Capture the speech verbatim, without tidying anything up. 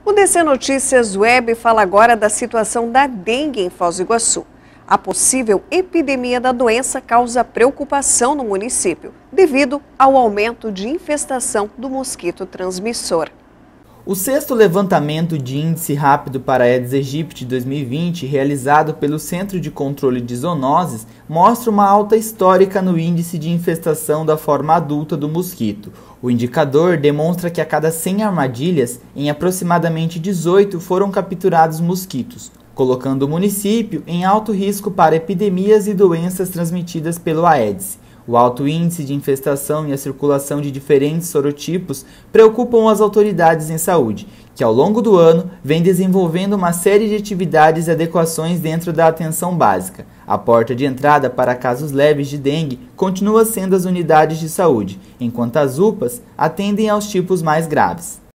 O D C Notícias Web fala agora da situação da dengue em Foz do Iguaçu. A possível epidemia da doença causa preocupação no município, devido ao aumento de infestação do mosquito transmissor. O sexto levantamento de índice rápido para Aedes aegypti dois mil e vinte, realizado pelo Centro de Controle de Zoonoses, mostra uma alta histórica no índice de infestação da forma adulta do mosquito. O indicador demonstra que a cada cem armadilhas, em aproximadamente dezoito foram capturados mosquitos, colocando o município em alto risco para epidemias e doenças transmitidas pelo Aedes. O alto índice de infestação e a circulação de diferentes sorotipos preocupam as autoridades em saúde, que ao longo do ano vem desenvolvendo uma série de atividades e adequações dentro da atenção básica. A porta de entrada para casos leves de dengue continua sendo as unidades de saúde, enquanto as U P As atendem aos tipos mais graves.